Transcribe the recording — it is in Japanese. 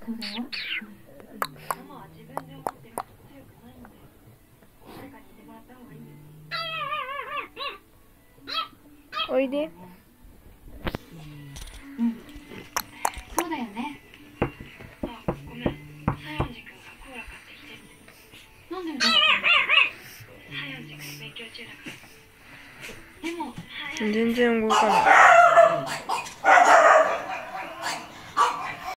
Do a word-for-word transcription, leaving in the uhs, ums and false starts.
そうだよ。 ママは自分で思ってるほど強くないんだよ。誰かにいてもらった方がいいんだよ。 おいで。 うん。そうだよね。 あ、ごめん。西園寺君がコーラ買ってきてって。 なんで歌が西園寺君勉強中だから。 でも、 全然動かない。